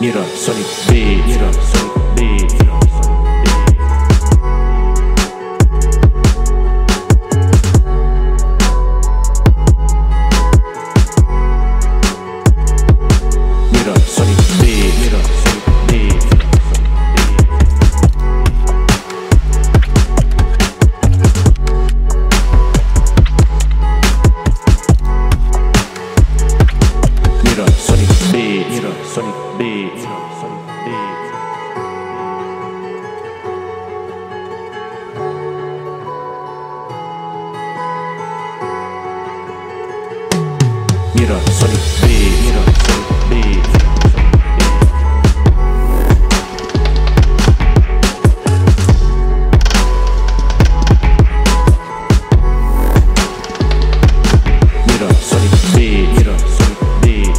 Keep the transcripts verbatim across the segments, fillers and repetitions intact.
Mira Sonic Beat, Mira Sonic Beat, Mira Sonic Beat, Mira Sonic Beat, Mira Sonic Beat, Mira Sonic Beat, Mira Sonic Beat. Mira Sonic Beat, Mira Sonic Beat. Mira Sonic Beat, Mira Sonic Beat.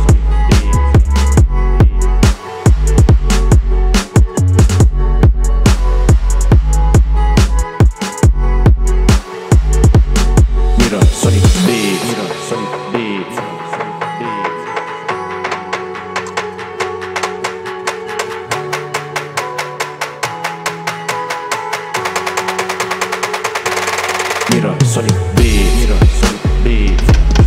Mira Sonic Beat, Mira Sonic Beat. Mira Sonic Beat, Mira Sonic Beat.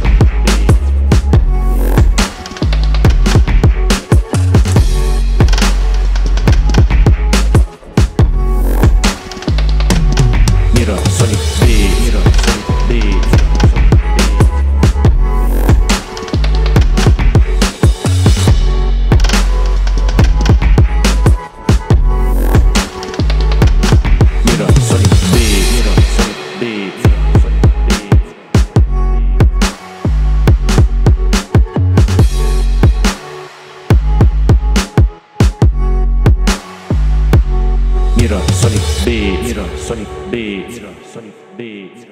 Mira Sonic Beat, Mira Sonic Beat. Mira Sonic Beat, Mira Sonic Beat. Mira Sonic Beat, Mira Sonic Beat, Mira Sonic Beat.